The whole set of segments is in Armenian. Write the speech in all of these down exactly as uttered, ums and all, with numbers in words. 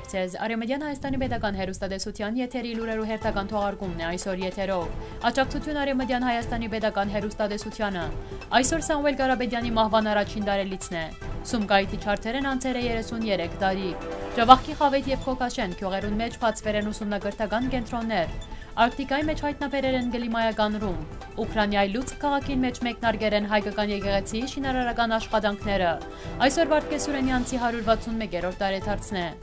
ձեզ, Արևմտյան Հայաստանի պետական հեռուստատեսության եթերի լուրերու հերթական թողարկումն է այսօր եթերով։ Աջակցություն Արևմտյան Հայաստանի պետական հեռուստատեսությանը։ Այսօր Սամվել Ղարաբեդյանի մահվան առաջին տարելիցն է։ Սումգայիթի չարթերեն անցել է երեսունյերեք տարի։ Ջավախքի Խավեթ եւ Քոքաշեն գյուղերուն մեջ բացվել են ուսումնագրթական կենտրոններ։ Արկտիկայի մեջ հայտնաբերել են գլիմայական ռումբ։ Ուկրաինայի Լուցկ քաղաքին մեջ մեկնարկել են հայկական եկեղեցիի շինարարական աշխատանքները։ Այսօր Վարդգես Սուրենյանցի հարյուր վաթսունմեկերորդ տարեդարձն է։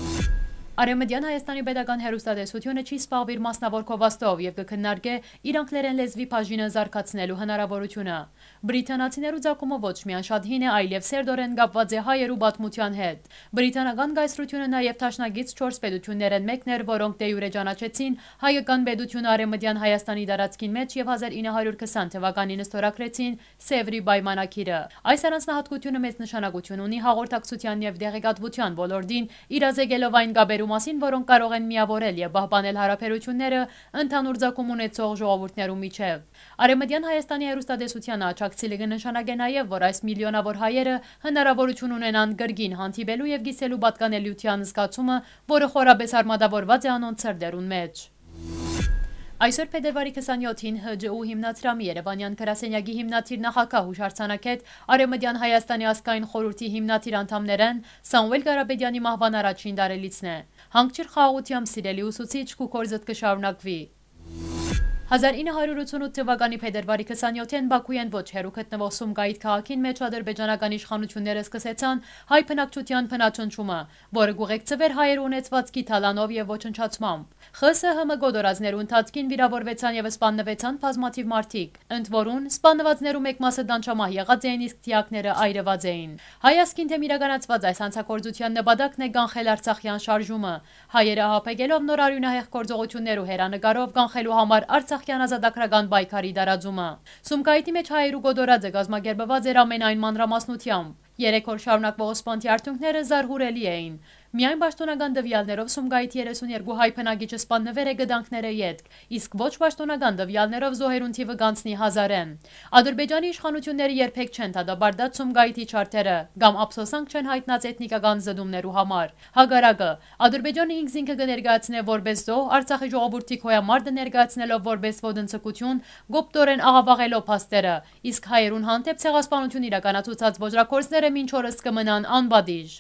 Արևմտյան Հայաստանի պետական հեռուստատեսությունը չի սպառվիր մասնավոր քովաստով եւ կքննարկե իր անգլերեն լեզվի բաժինը զարգացնելու հնարավորությունը։ Բրիտանացիներու ցակումը ոչ միայն շատ հին է, այլև սերտորեն կապված է հայերու պատմության հետ։ Բրիտանական գայսրությունը նաեւ տաշնագից չորս պետություններ են մեկն էր, որոնք դե յուրե ճանաչեցին հայկական պետությունը Արևմտյան Հայաստանի տարածքին մեջ եւ հազար ինը հարյուր քսան թվականին ստորագրեցին Սևրի պայմանագիրը։ Այս առանձնահատկությունը մեծ նշանակություն ունի հաղորդակցության եւ դեղեկատվության ոլորտին, իրազեկելով այն գաբերու մասին, որոնք կարող են միավորել եւ պահպանել հարաբերությունները ընդհանուր ցակում ունեցող ժողովուրդներու միջև։ Արևմտյան Հայաստանի հեռուստատեսությանը աջակցելը կնշանակե նաեւ, որ այս միլիոնավոր հայերը հնարավորություն ունենան գրգին հանդիպելու եւ գիսելու պատկանելիության զգացումը, որը խորապես արմատավորված է անոնց սրտերուն մեջ։ Այսօր փետրվարի քսանյոթին Հ Ջ U հիմնադրամի Երևանյան գրասենյակի հիմնադիր նախագահ հուշարձանագետ Արևմտյան Հայաստանի ազգային խորհրդի հիմնադիր անդամներն Սամվել Ղարաբեդյանի մահվան առաջին տարելիցն է։ Հանգչիր խաղաղությամբ սիրելի ուսուցիչ քու կորզդ կշարունակվի։ հազար ինը հարյուր ութսունութ թվականի փետրվարի քսանյոթին Բաքույան ոչ հեռու գտնվող Սումգայիթ քաղաքին մեջ ադրբեջանական իշխանությունները սկսեցան հայ բնակչության բնաճնճումը, որը գուղեկցվեր հայեր ունեցվածքի թալանով եւ ոչնչացմամբ։ Խ S Հ M գոդորածներու ընթացքին վիրավորվեցան եւ սպաննվեցան բազմաթիվ մարդիկ, ընդ որում սպաննվածներու մեկ մասը դանչամահ եղած էին, իսկ թիակները այրված էին։ Հայ ասկին թեմ իրականացված այս հանցագործության նպատակն է կանխել Արցախյան շարժումը։ Հայերը հապեկելով նոր արյունահեղ գործողություններու հերանեկարով կանխելու համար Արցախյան ազատագրական պայքարի տարածումը։ Սումգայիթի մեջ հայերու գոդորածը կազմակերպված էր ամենայն մանրամասնությամբ։ Երեք օր շարունակվող սպանթի արդյունքները զարհուրելի էին։ Միայն պաշտոնական դվյալներով Սումգայիթի երեսունյերկու հայ բնակիչը սպաննվել է գդանքները ետք, իսկ ոչ պաշտոնական դվյալներով զոհերուն թիվը գանցնի հազարեն։ Ադրբեջանի իշխանությունները երբեք չեն դադարեցրել Սումգայիթի չարթերը կամ ափսոսանք չեն հայտնած էթնիկական զդումներու համար։ Հակառակը, Ադրբեջանը ինքնին կներկայացնե որպես զոհ, Արցախի ժողովրդի քոյամարտը ներկայացնելով որպես ոդնցկություն, գոպտորեն աղավաղելով փաստերը, իսկ հայերուն հանդեպ ցեղասպանություն իրականացուցած ոճրակորձները մինչ օրս կմնան անբադիժ։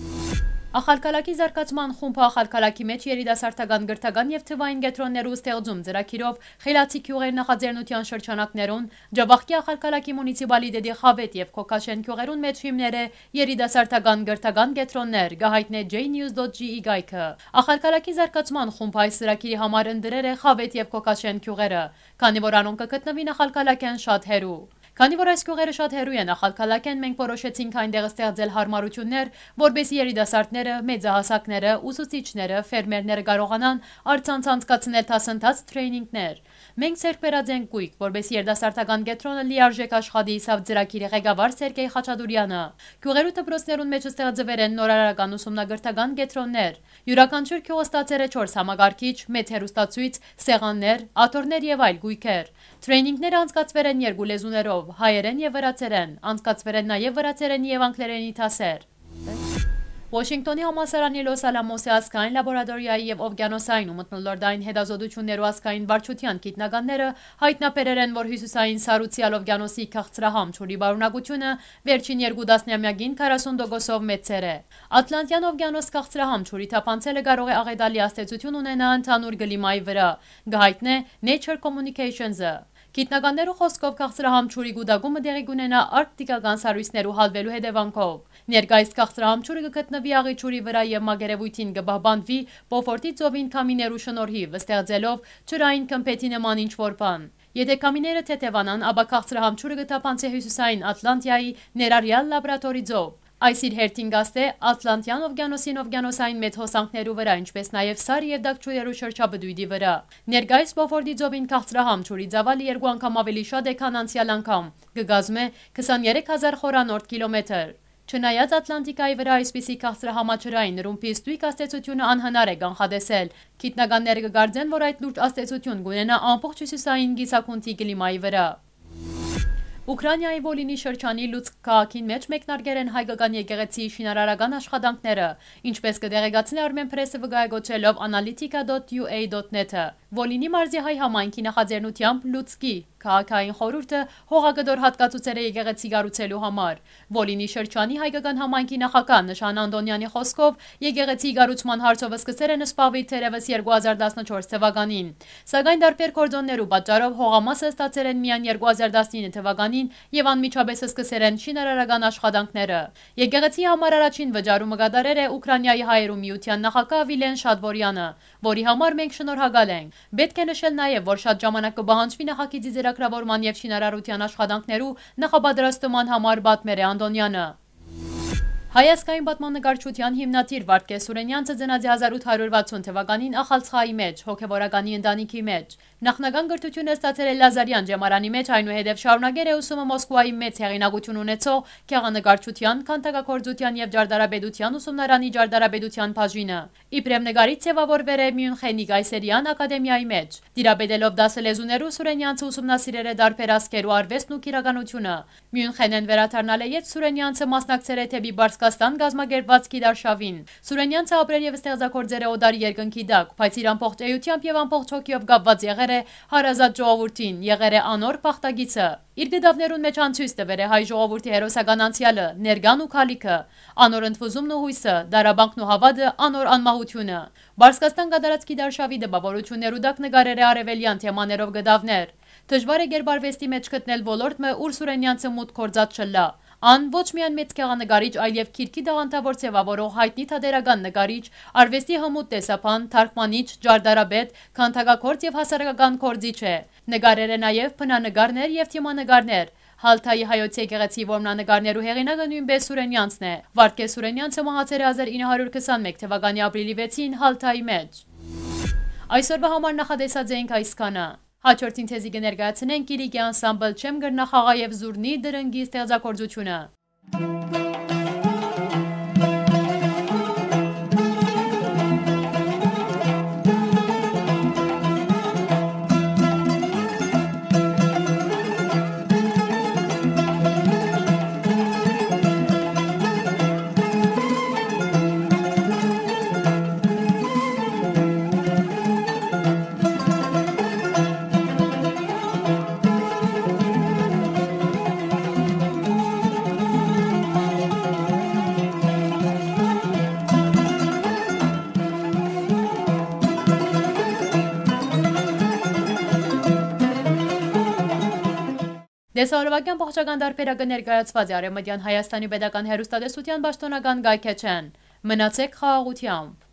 Ախալքալակի զարգացման խումբը ախալքալակի մեջ երիտասարդական գրթական եւ թվային կենտրոններու ստեղծում ծրագիրով խելացի գյուղեր նախաձեռնության շրջանակներուն Ջավախքի ախալքալակի մունիցիպալիտետի Խավեթ եւ Քոքաշեն գյուղերուն մեջ հիմներ է երիտասարդական գրթական կենտրոններ, գահիտնե j news dot g e գայքը։ Ախալքալակի զարգացման խումբը այս ծրագիրի համար ընդրել է Խավեթ եւ Քոքաշեն գյուղերը, քանի որ անոնք կգտնվին ախալքալակյան շատ հեռու։ Քանի որ այս գյուղերը շատ հեռու են ախալքալակեն, մենք որոշեցինք այնտեղ ստեղծել հարմարություններ, որպեսզի երիտասարդները, մեծահասակները, ուսուցիչները, ֆերմերները կարողանան առցանց անցկացնել դասընթաց տրեյնինգներ։ Մենք ցերկ բերած ենք գույք, որպեսզի երիտասարդական կենտրոնը լիարժեք աշխատի, սավ ծրագիրի ղեկավար Սերգեյ Խաչատուրյանը։ Գյուղերու դպրոցներուն մեջ ստեղծվել են նորարարական ուսումնագրթական կենտրոններ։ Յուրաքանչյուր գյուղը ստացել է չորս համակարգիչ, մեծ հեռուստացույց, սեղաններ, աթոռներ եւ այլ գույքեր։ Տրեյնինգները անցկացվել են երկու լեզուներով, հայերեն եւ վրացերեն, անցկացվել են նաեւ վրացերենի եւ անգլերենի դասեր։ Վաշինգտոնի համալսարանի Լոս Ալամոսի ազգային լաբորատորիայի եւ օվկիանոսային ու մթնոլորտային հետազոտություններու ազգային վարչության գիտնականները հայտնաբերել են, որ հյուսիսային Սարուցիալ օվկիանոսի քաղցրահամ ջուրի բարունակությունը վերջին երկու տասնամյակին քառասուն տոկոսով մեծեր է։ Ատլանտյան օվկիանոս քաղցրահամ ջուրի թափանցելը կարող է աղետալի ազդեցություն ունենալ ընդհանուր գլիմայի վրա, գահիտնե Nature Communications-ը։ Գիտնականներու խոսքով քաղցրահամ ջուրի գուտակումը տեղի կունենա արկտիկական սառույցներու հալվելու հետևանքով։ Ներկայիս քաղցրահամ ջուրը կգտնվի աղի ջուրի վրա եւ մագերեվույթին կբահբանվի Պոֆորտի ծովին քամիներու շնորհիվ, ստեղծելով ջրային կմփեթի նման ինչ-որ բան։ Եթե քամիները թեթևանան, ապա քաղցրահամ ջուրը կթափանցի հյուսիսային Ատլանտիայի ներառյալ լաբորատորի ծով։ Այս իր հերթին գաստ է Ատլանտյան օվկիանոսին օվկիանոսային մեծ հոսանքներու վրա, ինչպես նաև սար եւ դակչուերու շրջաբդույթի վրա։ Ներկայիս Պոֆորտի ծովին քաղցրահամ ջուրի ծավալը երկու անգամ ավելի շատ է, քան անցյալ անգամ, կգազմե քսաներեք հազար խորանորդ կիլոմետր։ Չնայած Ատլանտիկայի վրա այսպիսի քաղցրահամաճրային ռումբի ստույգ ազդեցությունը անհնար է կանխատեսել, գիտնականները կգարձեն, որ այդ լուրջ ազդեցություն կունենա ամբողջ հյուսիսային կիսագնդի կլիմայի վրա։ Ուկրաինայի Վոլինի շրջանի Լուցկ քաղաքին մեջ մեկնարկել են հայկական եկեղեցի շինարարական աշխատանքները, ինչպես կդեղեկացնի Armen Press-ը վկայակոչելով analytica dot u a dot net-ը։ Վոլինի մարզի հայ համայնքի նախաձեռնությամբ Լուցկի քաղաքային խորհուրդը հողագդոր հատկացուցել է եկեղեցի կառուցելու համար։ Վոլինի շրջանի հայկական համայնքի նախագահ Նշան Անդոնյանի խոսքով եկեղեցի կառուցման հարցով սկսել են սպավել թերևս երկու հազար տասնչորս թվականին, սակայն տարբեր գործոններու պատճառով հողամասը ստացել են միայն երկու հազար տասնինը թվականին եւ անմիջապես սկսել են շինարարական աշխատանքները։ Եկեղեցի համար առաջին վճարումը կատարել է Ուկրաինայի հայերու միության նախագահ Վիլեն Շադվորյանը, որի համար մենք շնորհակալ ենք։ Պետք է նշել նաև, որ շատ ժամանակ կբահանջվի նախագիծի ձեռագրավորման եւ շինարարության աշխատանքներու նախապատրաստման համար պատմել է Անդոնյանը։ Հայաստանի պատմաննկարչության հիմնադիր Վարդգես Սուրենյանցը ծնած է հազար ութ հարյուր վաթսուն թվականին Ախալցխայի մեջ, հոգևորականի ընտանիքի մեջ։ Նախնական կրթությունը ստացել է Լազարյան ջեմարանի մեջ, այնուհետև շարունակել է ուսումը Մոսկվայի մեծ հեղինակություն ունեցող գեղանկարչության, քանդակագործության եւ ջարդարաբեդության ուսումնարանի ջարդարաբեդության բաժինը։ Իբրև նկարիչ ձևավորվել է Մյունխենի Կայսերյան ակադեմիայի մեջ։ Դիրաբեդելով դասը լեզուներու Սուրենյանցը ուսումնասիրել է դարբեր ազգերու արվեստն ու քիրականությունը։ Մյունխենեն վերադառնալ է յետ Սուրենյանցը մասնակցել է թեպի Բարսկաստան գազմագերբված Գիդարշավին։ Սուրենյանցը ապրել եւ ստեղծագործել է օդարի երկնքի տակ, բայց իր ամբողջ էությամբ եւ ամբողջ հոգիով կապված եղել է հարազատ ժողովրդին, եղել է անոր պախտագիծը։ Իր գդավներուն մեջ անցույց տվել է հայ ժողովրդի հերոսական անցյալը, ներկան ու քալիքը, անոր ընդվզումն ու հույսը, դարաբանքն ու հավատը, անոր անմահությունը։ Բարսկաստան կատարած Գիդարշավի դպավորություններու դակ նկարել է արևելյան թեմաներով գդավներ։ Դժվար է գերբարվեստի մեջ գտնել ոլորտը, ուր Սուրենյանցը մուտք գործած չլա։ Ան ոչ միայն մեծ գեղանկարիչ, այլև քիրքի դաղանթավոր ձևավորող հայտնի թատերական նկարիչ, արվեստի հմուտ տեսափան, թարգմանիչ, ջարդարաբեդ, քանդակագործ եւ հասարակական գործիչ է։ Նկարել է նաեւ բնանկարներ եւ թեմանկարներ։ Հալթայի հայոց եկեղեցի որմնանկարներու հեղինակը նույնպես Սուրենյանցն է։ Վարդգես Սուրենյանցը մահացել է հազար ինը հարյուր քսանմեկ թվականի ապրիլի վեցին Հալթայի մեջ։ Այսօրվա համար նախադեսած ենք այսքանը։ Հաջորդին թեզի կներկայացնենք Կիրիկի անսամբլ Չեմ գրնախաղայև Զուրնի դրնգի ստեղծագործությունը։ Դեսարովակյան փոխչական դարբերակը ներկայացված է Արևմտյան Հայաստանի Պետական Հեռուստատեսության պաշտոնական գայքեչեն։ Մնացեք խաղաղությամբ։